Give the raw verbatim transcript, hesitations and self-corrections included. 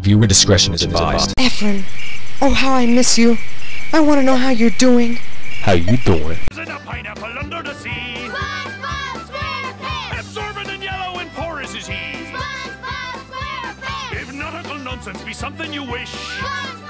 Viewer discretion is advised. Efren, oh how I miss you. I want to know how you're doing. How you doing? In a pineapple under the sea. SpongeBob SquarePants! Absorbent and yellow and porous is he. SpongeBob SquarePants! If nautical nonsense be something you wish. SpongeBob